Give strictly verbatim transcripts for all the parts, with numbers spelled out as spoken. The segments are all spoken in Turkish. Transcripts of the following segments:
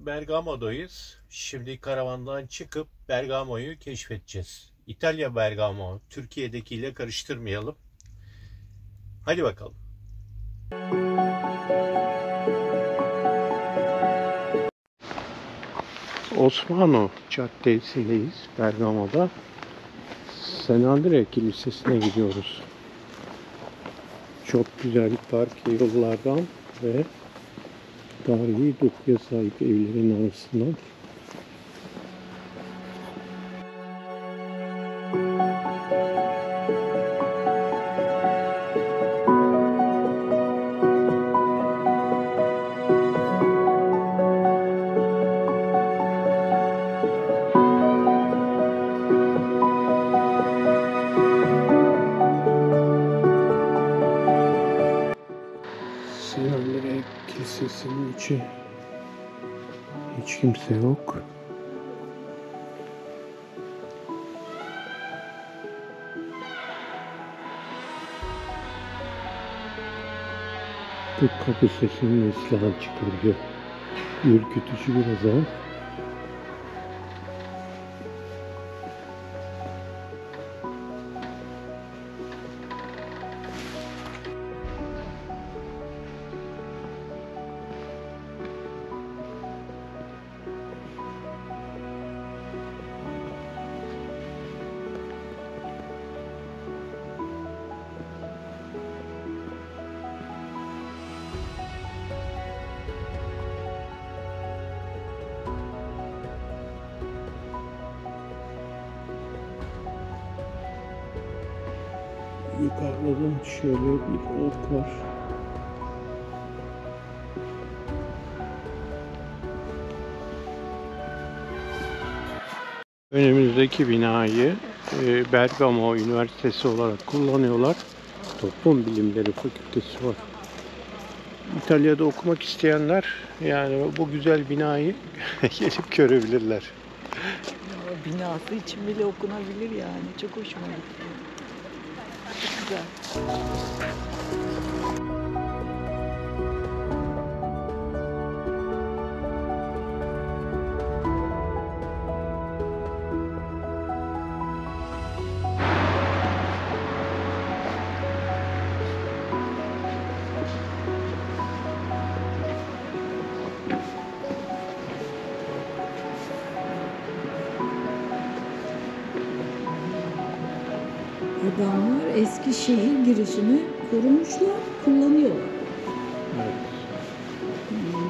Bergamo'dayız. Şimdi karavandan çıkıp Bergamo'yu keşfedeceğiz. İtalya Bergamo, Türkiye'dekiyle karıştırmayalım. Hadi bakalım. Osmanlı Caddesi'ndeyiz Bergamo'da. San Andrea Kilisesi'ne gidiyoruz. Çok güzel park yollardan ve tarihi dokuya sahip evlerin arasından. San Andrea Kilisesi'nin içi hiç kimse yok. Bu kapı sesinin ıslahı çıkarıyor. Ürkütücü biraz ama. Yukarıdan şöyle bir ot var. Önümüzdeki binayı e, Bergamo Üniversitesi olarak kullanıyorlar. Toplum Bilimleri Fakültesi var. İtalya'da okumak isteyenler yani bu güzel binayı gelip görebilirler. Binası için bile okunabilir yani. Çok hoşuma gitti. Çok güzel. Adamlar eski şehir girişini korumuşlar, kullanıyorlar. Evet. Hmm.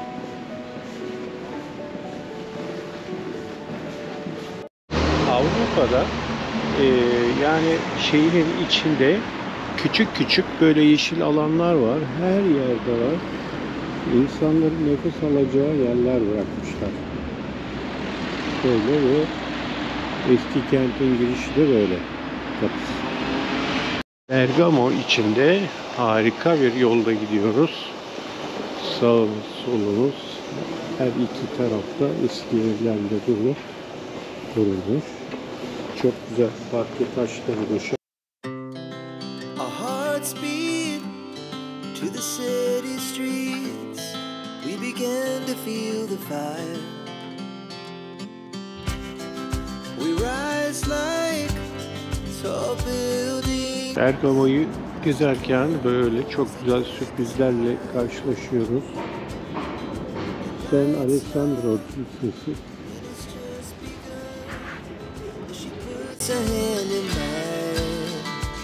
Avrupa'da e, yani şehrin içinde küçük küçük böyle yeşil alanlar var. Her yerde var. İnsanların nefes alacağı yerler bırakmışlar. Böyle ve eski kentin girişi de böyle. Bergamo içinde harika bir yolda gidiyoruz. Sağımız, solumuz her iki tarafta eski evlerle dolu, korunmuş. Çok güzel parke taşları döşenmiş. Our hearts beat to the city streets. We began to feel the fire. We rise like tall buildings. Bergamo'yu gezerken böyle çok güzel sürprizlerle karşılaşıyoruz. San Alessandro Kilisesi. She puts her hand in mine.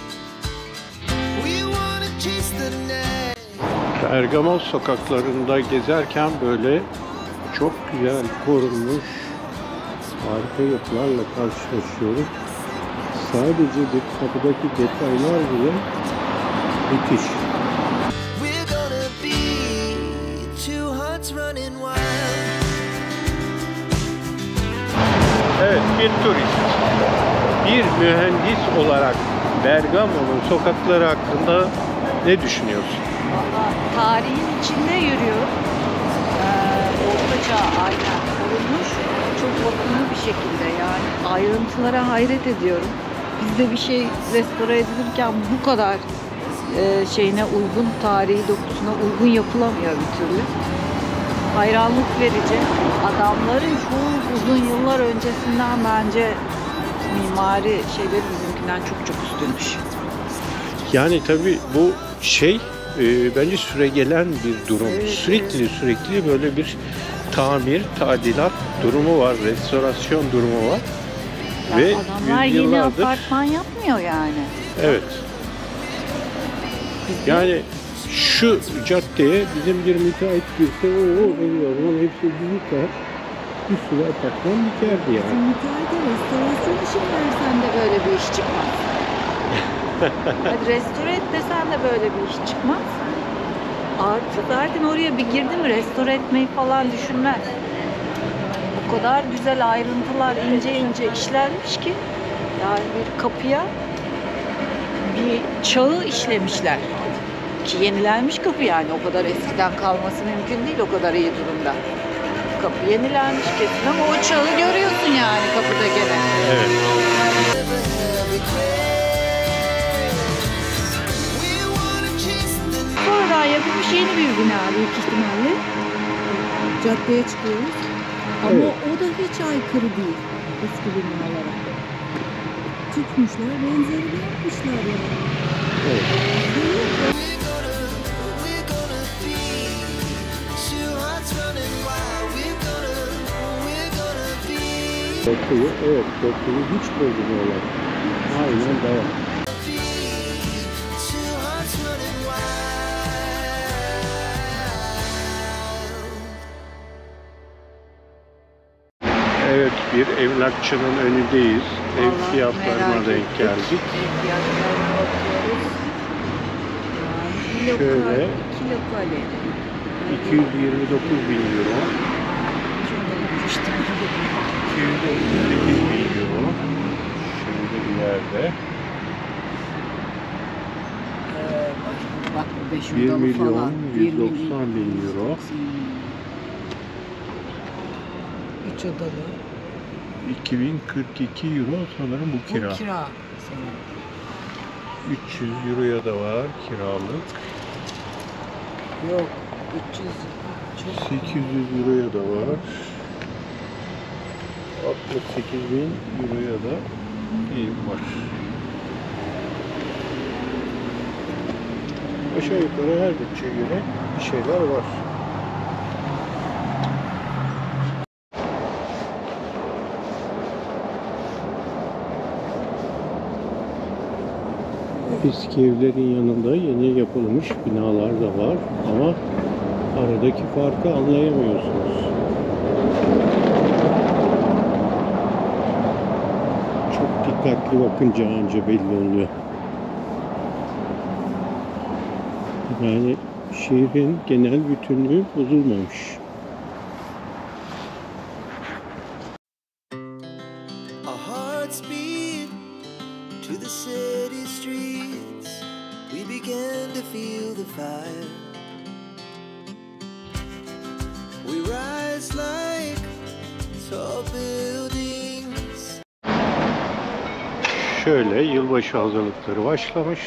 We wanna chase the night. Bergamo sokaklarında gezerken böyle çok güzel korunmuş harika yapılarla karşılaşıyoruz. Sadece bir kapıdaki detaylar bile müthiş. We're gonna be two hearts running wild. Evet, bir turist, bir mühendis olarak Bergamo'nun sokakları hakkında ne düşünüyorsun? Valla tarihin içinde yürüyorum. Ee, Ortaçağ aynen korunmuş. Çok bakımlı bir şekilde yani. Ayrıntılara hayret ediyorum. Bizde bir şey restore edilirken bu kadar e, şeyine uygun, tarihi dokusuna uygun yapılamıyor bir türlü. hayranlık verici. Adamların çoğu uzun yıllar öncesinden bence mimari şeyleri bizimkinden çok çok üstünmüş. Yani tabii bu şey e, bence süregelen bir durum. Evet, sürekli evet. sürekli böyle bir tamir, tadilat durumu var, restorasyon durumu var. Yani Ve adamlar yeni yüzyıllardır- apartman yapmıyor yani. Evet. Bizde Yani şu caddeye bizim bir müteahhit girse o o zaman hepsi bir yıkar. Bir sürü apartman dikerdi yani. bizim müteahhite restorasyon işi versen de böyle bir iş çıkmaz. Hadi restore et desen de böyle bir iş çıkmaz. Artık zaten oraya bir girdi mi restore etmeyi falan düşünmez. O kadar güzel ayrıntılar ince ince işlenmiş ki yani bir kapıya bir çağı işlemişler. Ki yenilenmiş kapı yani o kadar eskiden kalması mümkün değil o kadar iyi durumda. Kapı yenilenmiş kesin ama o çağı görüyorsun yani kapıda gene. Evet. Never have regrets. We wanna chase the Sonradan yapılmış yeni bir bina büyük ihtimalle. Caddeye çıkıyoruz. Ama Evet. o da hiç aykırı değil eski binalara. Tutmuşlar, benzerini yapmışlar yani. Evet. We're gonna, we're gonna be two hearts running wild. We're gonna, we're gonna be, Dokuyu, evet dokuyu hiç bozmuyorlar. Aynen devam. be two hearts running wild. Evet, bir emlakçının önündeyiz. Ev Vallahi fiyatlarına merak denk ettik. geldik. Ev fiyatlarına bakıyoruz. Yani bir lokal, Şöyle. iki lokale. iki yüz yirmi dokuz bin euro, iki yüz otuz sekiz bin euro. Şöyle bir yerde. Ee, bak bu beş bir odalı milyon falan. yüz doksan bin euro. üç odalı. iki bin kırk iki euro sanırım bu kira. Bu kira. Senin. üç yüz euroya da var kiralık. Yok. üç yüz. Çok. sekiz yüz euroya da var. altmış sekiz bin euroya da ev var. Aşağı yukarı her bütçeye göre bir şeyler var. Eski evlerin yanında yeni yapılmış binalar da var ama aradaki farkı anlayamıyorsunuz. Çok dikkatli bakınca anca belli oluyor. Yani şehrin genel bütünlüğü bozulmamış. Our hearts beat to the city streets. We began to feel the fire. We rise like tall buildings. Şöyle yılbaşı hazırlıkları başlamış.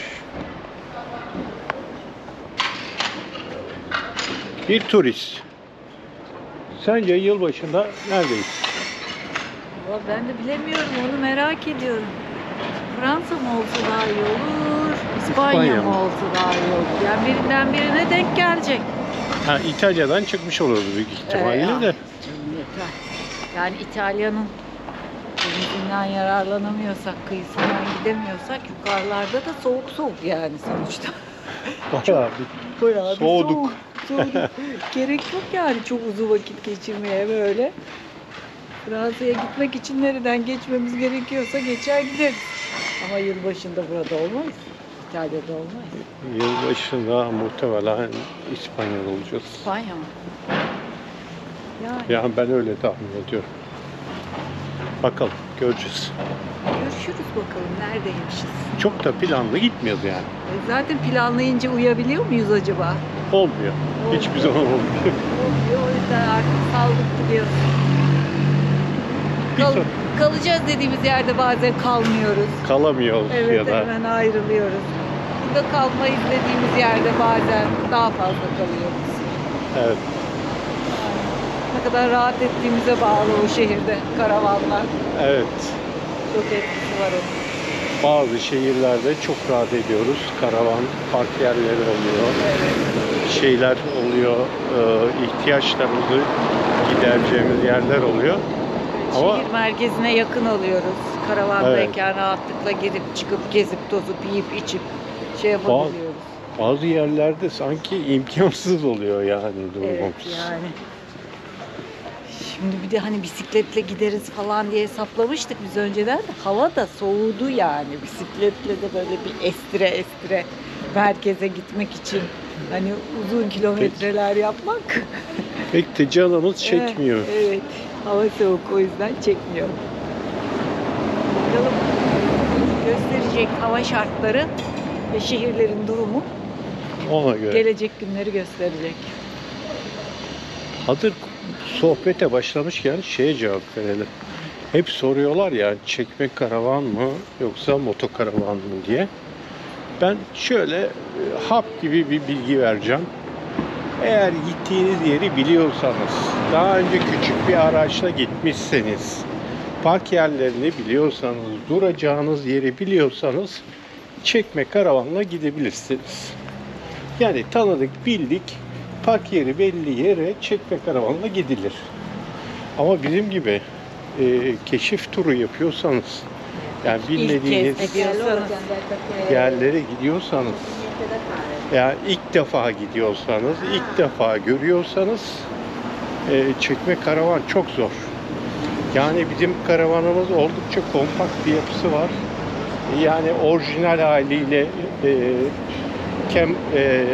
Bir turist. Sence yılbaşında neredeyiz? Valla ben de bilemiyorum onu merak ediyorum. Fransa mı olsa daha iyi olur, İspanya, İspanya mı mı? olsa daha iyi olur. Yani birinden birine denk gelecek. Ha, İtalya'dan çıkmış olurdu büyük ihtimalle Ee, ya, de. canım yeter. Yani İtalya'nın denizinden yararlanamıyorsak, kıyısından gidemiyorsak yukarılarda da soğuk soğuk yani sonuçta. Bayağı bir Bayağı bir Soğuduk. soğuk, soğuduk. Gerek yok yani çok uzun vakit geçirmeye böyle. Fransa'ya gitmek için nereden geçmemiz gerekiyorsa geçer gideriz. Ama yılbaşında burada olmayız. İtalya'da olmayız. yılbaşında muhtemelen İspanyol olacağız. İspanya mı? Yani Yani ben öyle tahmin ediyorum. Bakalım, göreceğiz. görüşürüz bakalım neredeymişiz. Çok da planlı gitmiyoruz yani. E, Zaten planlayınca uyabiliyor muyuz acaba? Olmuyor. Hiçbir zaman olmuyor. Olmuyor o yüzden artık saldık gidiyoruz. Bir Kal- son- kalacağız dediğimiz yerde bazen kalmıyoruz. Kalamıyoruz Evet ya da hemen ayrılıyoruz. Burada kalmayız dediğimiz yerde bazen daha fazla kalıyoruz. evet. Yani ne kadar rahat ettiğimize bağlı o şehirde karavanlar. Evet. Çok etkisi var onun. Bazı şehirlerde çok rahat ediyoruz. Karavan, park yerleri oluyor. Evet. Şeyler oluyor. E, ihtiyaçlarımızı gidereceğimiz yerler oluyor. Ama Şehir merkezine yakın oluyoruz. Karavandayken rahatlıkla girip çıkıp gezip tozup yiyip içip şey yapabiliyoruz. bazı yerlerde sanki imkansız oluyor yani durumumuz. Evet yani. Şimdi bir de hani bisikletle gideriz falan diye hesaplamıştık biz önceden de hava da soğudu yani. Bisikletle de böyle bir estire estire merkeze gitmek için hani uzun kilometreler yapmak. Pek de canımız çekmiyor. Evet, evet. Hava soğuk o yüzden çekmiyor. Bakalım gösterecek hava şartları ve şehirlerin durumu Ona göre. gelecek günleri gösterecek. Hazır sohbete başlamışken şeye cevap verelim. Hep soruyorlar ya çekme karavan mı yoksa motokaravan mı diye. Ben şöyle e, hap gibi bir bilgi vereceğim. Eğer gittiğiniz yeri biliyorsanız, daha önce küçük bir araçla gitmişseniz, park yerlerini biliyorsanız, duracağınız yeri biliyorsanız çekme karavanla gidebilirsiniz. Yani tanıdık, bildik, park yeri belli yere çekme karavanla gidilir. Ama bizim gibi e, keşif turu yapıyorsanız, yani bilmediğiniz İlk kez gidiyorsanız. yerlere gidiyorsanız, yani ilk defa gidiyorsanız, ilk defa görüyorsanız e, çekme karavan çok zor. Yani bizim karavanımız oldukça kompakt bir yapısı var. Yani orijinal haliyle e, kem, e,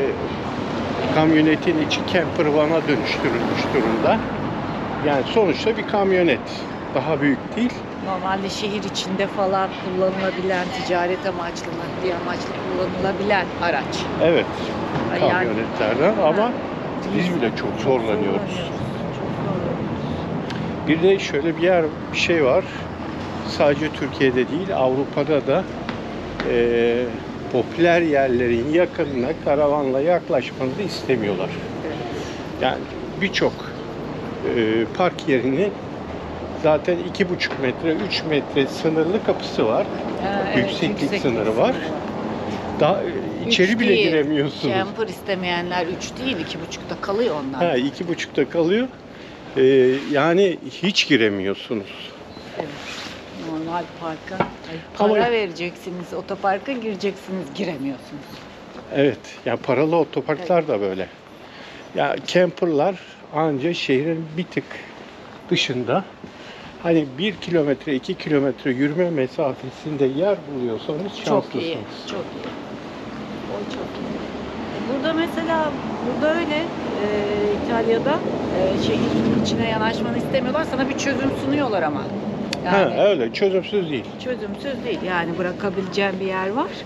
kamyonetin içi camper van'a dönüştürülmüş durumda. Yani sonuçta bir kamyonet. Daha büyük değil. Normalde şehir içinde falan kullanılabilen, ticaret amaçlı, maddi amaçlı kullanılabilen araç. Evet. Yani- Kamyonetlerden ama biz bile çok zorlanıyoruz. Çok zorlanıyoruz. Bir de şöyle bir yer, bir şey var. Sadece Türkiye'de değil, Avrupa'da da e, popüler yerlerin yakınına karavanla yaklaşmanızı istemiyorlar. Evet. Yani birçok e, park yerinin zaten iki buçuk metre, üç metre sınırlı kapısı var. Ha, evet, Yükseklik sınırı var. Daha e, Üç içeri bile değil. giremiyorsunuz. Camper istemeyenler üç değil, iki buçukta kalıyor onlar. Ha, iki buçukta kalıyor. E, yani hiç giremiyorsunuz. Evet. Normal parka ay, para Ama- vereceksiniz, otoparka gireceksiniz, giremiyorsunuz. Evet, yani paralı otoparklar da böyle. Ya camperlar anca şehrin bir tık dışında, hani bir kilometre, iki kilometre yürüme mesafesinde yer buluyorsanız Çok şanslısınız. iyi, çok iyi. O çok iyi. Burada mesela, burada öyle e, İtalya'da e, şehrin içine yanaşmanı istemiyorlar. Sana bir çözüm sunuyorlar ama. Yani Ha, öyle çözümsüz değil. çözümsüz değil. Yani bırakabileceğin bir yer var.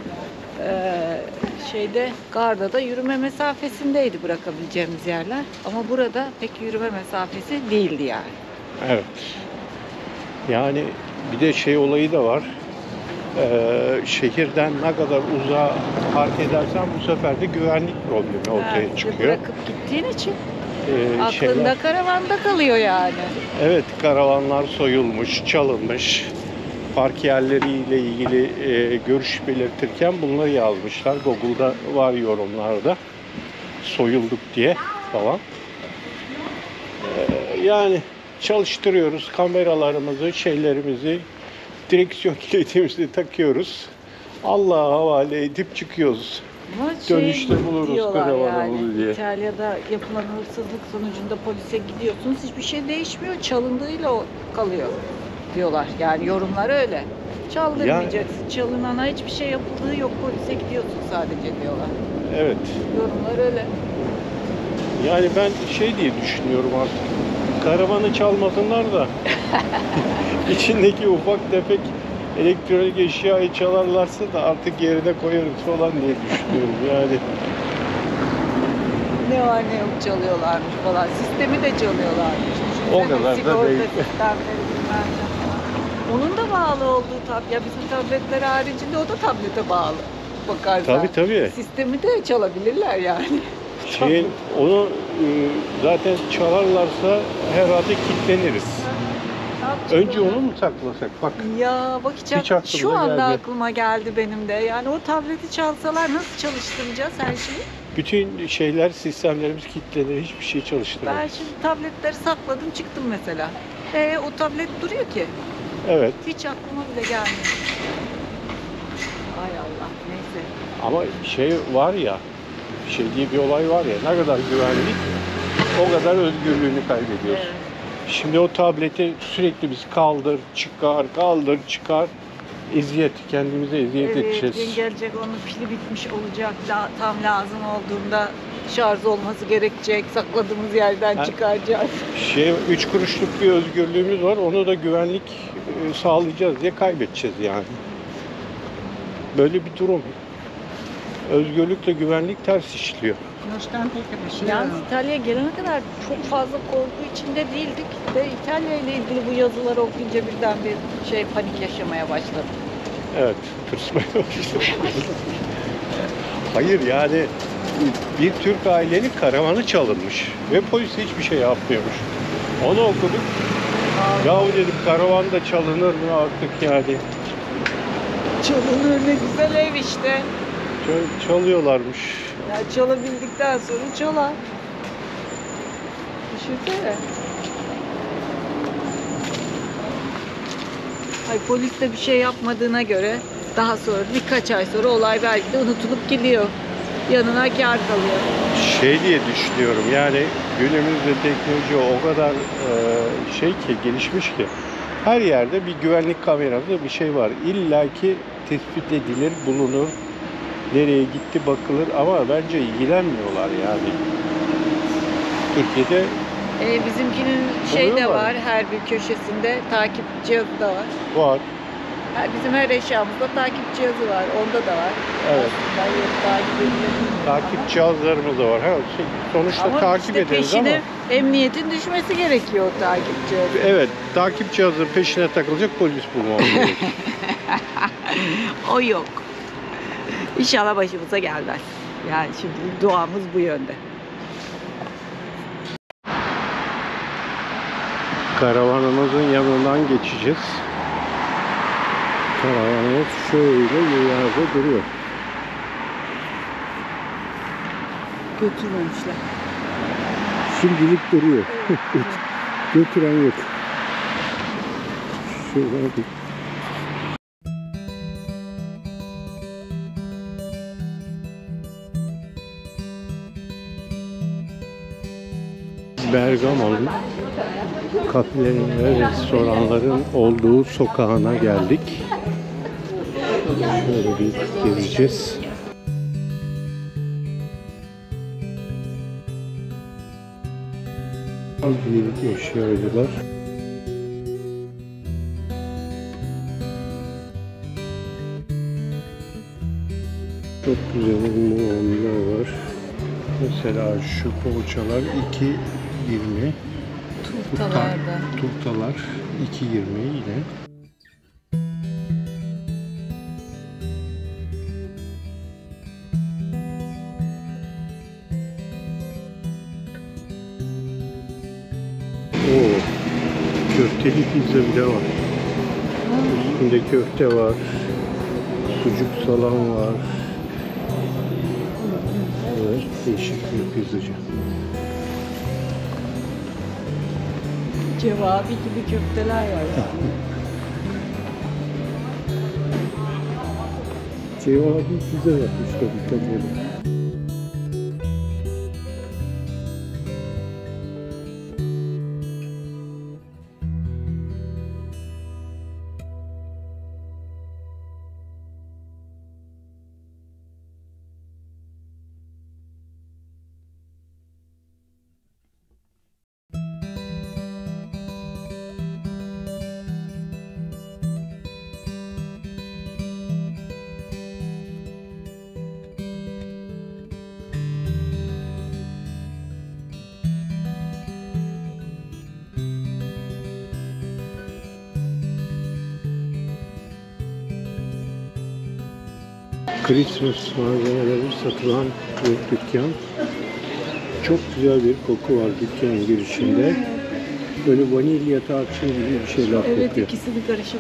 Ee, şeyde Garda'da yürüme mesafesindeydi bırakabileceğimiz yerler. Ama burada pek yürüme mesafesi değildi yani. Evet. Yani bir de şey olayı da var. Ee, şehirden ne kadar uzağa park edersen bu sefer de güvenlik problemi ortaya Ha, bir de çıkıyor. bırakıp gittiğin için Ee, aklında şeyler- karavanda kalıyor yani. Evet, karavanlar soyulmuş, çalınmış. Park yerleriyle ilgili e, görüş belirtirken bunları yazmışlar. Google'da var yorumlarda. Soyulduk diye falan. Ee, yani çalıştırıyoruz kameralarımızı, şeylerimizi, direksiyon kilidimizi takıyoruz. Allah'a havale edip çıkıyoruz. Ama şey Dönüşte buluruz diyorlar karavanımızı yani, diye. İtalya'da yapılan hırsızlık sonucunda polise gidiyorsunuz. Hiçbir şey değişmiyor. Çalındığıyla o kalıyor diyorlar. Yani yorumlar öyle. Çaldırmayacaksın. Çalınana hiçbir şey yapıldığı yok. Polise gidiyorsun sadece diyorlar. Evet. Yorumlar öyle. Yani ben şey diye düşünüyorum artık. Karavanı çalmasınlar da içindeki ufak tefek elektronik eşyayı çalarlarsa da artık yerine koyarız falan diye düşünüyorum yani. Ne var ne yok çalıyorlarmış falan. Sistemi de çalıyorlarmış. O Düşünsene, kadar da sigorta değil. sistemleri bilmem ne falan. Onun da bağlı olduğu tab. Ya bizim tabletler haricinde o da tablete bağlı. Bakarsan. Tabii tabii. Sistemi de çalabilirler yani. Şeyin onu e, zaten çalarlarsa herhalde kilitleniriz. Önce onu mu saklasak? Bak Ya bak hiç, Hiç aklımıza şu anda gelmedi. aklıma geldi benim de. Yani o tableti çalsalar nasıl çalıştıracağız her şeyi? bütün şeyler, sistemlerimiz kilitlenir. Hiçbir şey Ben çalıştıramayız. şimdi tabletleri sakladım çıktım mesela. E o tablet duruyor ki. Evet Hiç aklıma bile gelmedi. Ay Allah neyse. ama şey var ya, şey diye bir olay var ya, ne kadar güvenlik o kadar özgürlüğünü kaybediyorsun. Evet. Şimdi o tableti sürekli biz kaldır, çıkar, kaldır, çıkar. Eziyet, kendimize eziyet Evet, edeceğiz. gün gelecek onun pili bitmiş olacak. La- tam lazım olduğunda şarj olması gerekecek. Sakladığımız yerden Ha. çıkaracağız. Şey, üç kuruşluk bir özgürlüğümüz var. Onu da güvenlik e, sağlayacağız diye kaybedeceğiz yani. Böyle bir durum. Özgürlükle güvenlik ters işliyor. Yalnız İtalya'ya gelene kadar çok fazla korku içinde değildik. Ve İtalya ile ilgili bu yazıları okuyunca birden bir şey panik yaşamaya başladım. Evet, tırsmaya başladım. Hayır yani bir Türk ailenin karavanı çalınmış ve polis hiçbir şey yapmıyormuş. Onu okuduk. Yahu dedim, karavan da çalınır mı artık yani? Çalınır ne güzel ev işte. Çal- Çalıyorlarmış. Ya çalabildikten sonra çalar. Düşünsene. Ay polis de bir şey yapmadığına göre daha sonra birkaç ay sonra olay belki de unutulup gidiyor. Yanına kâr kalıyor. Şey diye düşünüyorum yani, günümüzde teknoloji o kadar e, şey ki, gelişmiş ki her yerde bir güvenlik kamerası bir şey var. İlla ki tespit edilir, bulunur. Nereye gitti bakılır ama bence ilgilenmiyorlar yani. Türkiye'de Ee, bizimkinin şey de Oluyor mu? var, her bir köşesinde takip cihazı da var. var. Ha, bizim her eşyamızda takip cihazı var, onda da var. Evet. Aslında yok, takip edilebilir. Takip cihazlarımız da var. Ha, şey, sonuçta Ama takip işte ederiz peşine ama. emniyetin düşmesi gerekiyor o takip cihazı. Evet, takip cihazının peşine takılacak polis bulmamız gerekiyor. O yok. İnşallah başımıza gelmez. Yani şimdi duamız bu yönde. Karavanımızın yanından geçeceğiz. Karavanımız şöyle yerde duruyor. Götürmemişler. Şimdilik duruyor. Götüren yok. Şuradan bir Bergamo'nun kafelerin ve restoranların olduğu sokağına geldik. Şöyle bir gezeceğiz. Büyük eşyacılar. Çok güzel mumlar var. Mesela şu poğaçalar iki yirmi. Turtalarda. Turtalar iki yirmi yine. Oo, köfteli pizza bile var. Üstünde köfte var. Sucuk salam var. Evet, değişik bir pizzacı. Cevabi gibi köfteler var. Cevabi pizza yapmış tabii tabii. Christmas malzemeleri satılan bir dükkan. Çok güzel bir koku var dükkanın girişinde. Böyle vanilya tarçın gibi bir şeyler Evet, kokuyor. ikisi bir karışım.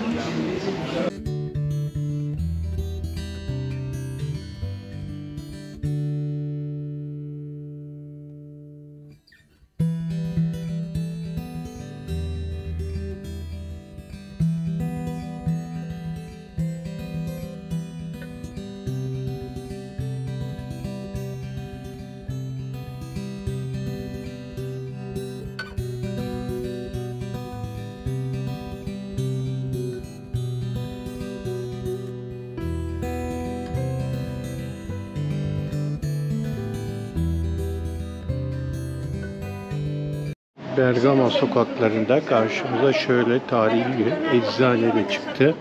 Bergama sokaklarında karşımıza şöyle tarihi bir eczane de çıktı.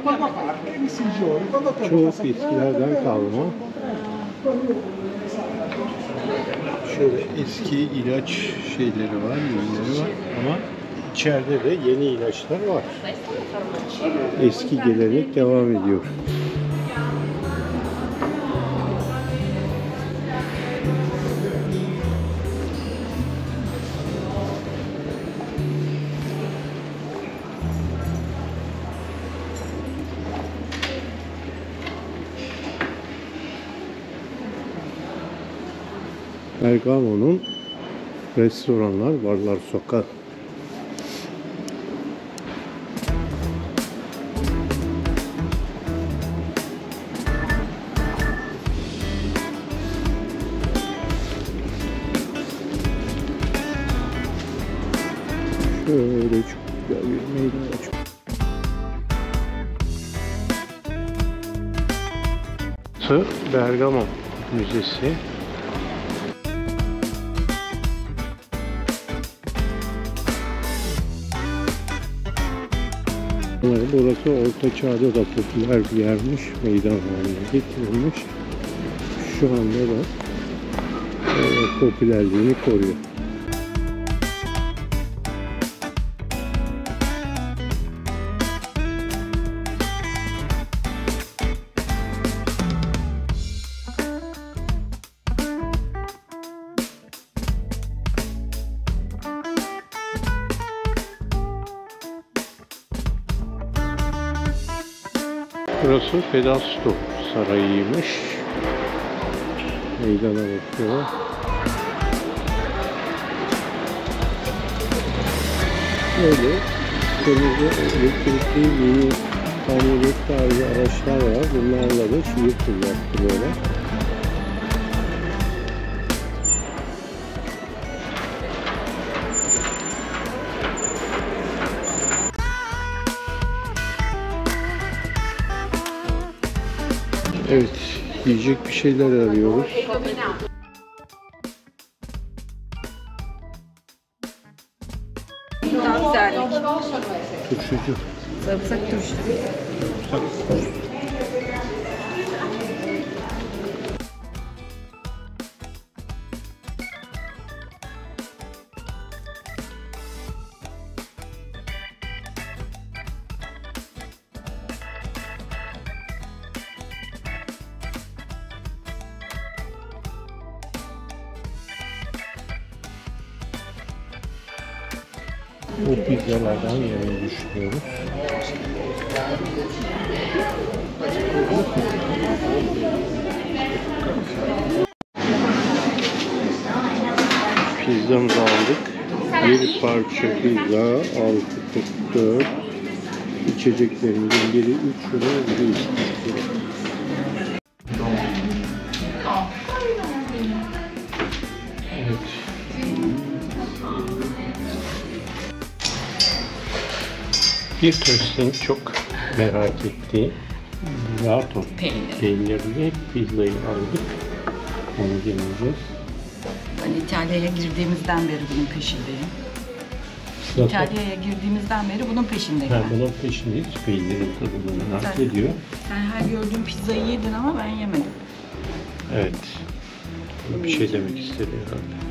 Çok eskilerden kalma. Şöyle eski ilaç şeyleri var, ürünleri var ama içeride de yeni ilaçlar var. Eski gelenek devam ediyor. Bergamo'nun restoranlar, barlar, sokak. Şöyle çok güzel bir meydan açık. Bergamo Müzesi. Burası Orta Çağ'da da popüler bir yermiş, meydan haline getirilmiş. Şu anda da e, popülerliğini koruyor. Burası Fedasto Sarayı'ymış. Meydana bakıyor. Böyle kırmızı elektrikli mini kamyonet tarzı araçlar var. Bunlarla da şehir turu yaptırıyorlar. Evet, yiyecek bir şeyler arıyoruz. Tam güzellik. Turşucu. Sarımsak turşusu. Bu pizzalardan yemeği düşünüyoruz. Pizzamızı aldık. Bir parça pizza altı kırk dört. İçeceklerimizin biri üç euro, biri üç euro. Evet. Bir turistin çok merak ettiği Lato peynirli pizzayı aldık. Onu deneyeceğiz. Ben İtalya'ya girdiğimizden beri bunun peşindeyim. Lato. İtalya'ya girdiğimizden beri bunun peşindeyim. Ha, bunun peşindeyiz. Peynirin tadını merak Sen- ediyor. Sen her gördüğün pizzayı yedin ama ben yemedim. Evet. Bir şey demek istedi herhalde.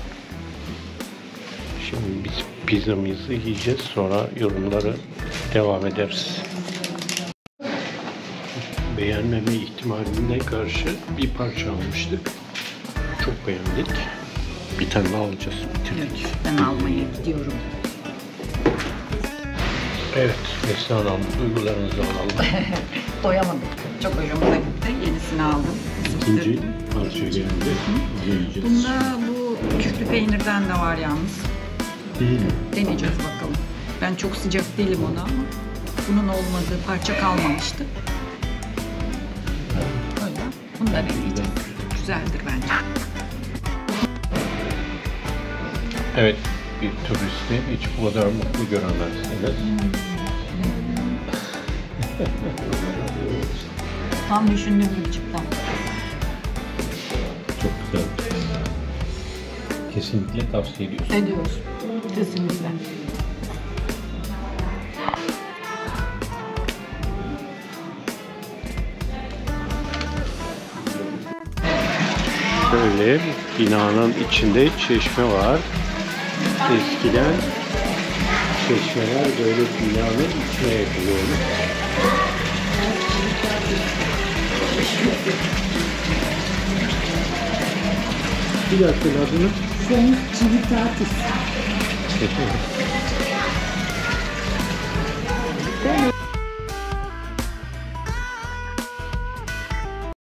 Şimdi biz pizzamızı yiyeceğiz. Sonra yorumlara devam ederiz. Beğenmeme ihtimaline karşı bir parça almıştık. Çok beğendik. Bir tane daha alacağız. Evet, Bitirdik. ben almaya gidiyorum. Evet, Neslihan Hanım, duygularınızı alalım. Doyamadım. Çok hoşumuza gitti. Yenisini aldım. İkinci parça geldi. Yiyeceğiz. Bunda bu küflü peynirden de var yalnız. Değil mi? Deneyeceğiz bakalım. Ben çok sıcak değilim ona ama bunun olmadığı parça kalmamıştı. Öyle. Bunu da deneyeceğiz. Güzeldir bence. Evet, bir turisti hiç bu kadar mutlu göremezsiniz. Tam düşündüğüm gibi çıktı. Çok güzel. Kesinlikle tavsiye ediyorsun. Ediyoruz. Kesinlikle. Böyle binanın içinde çeşme var. Eskiden çeşmeler böyle binanın içine yapılıyormuş. Bir dakika adını. Sen Civitatis. Teşekkür ederim.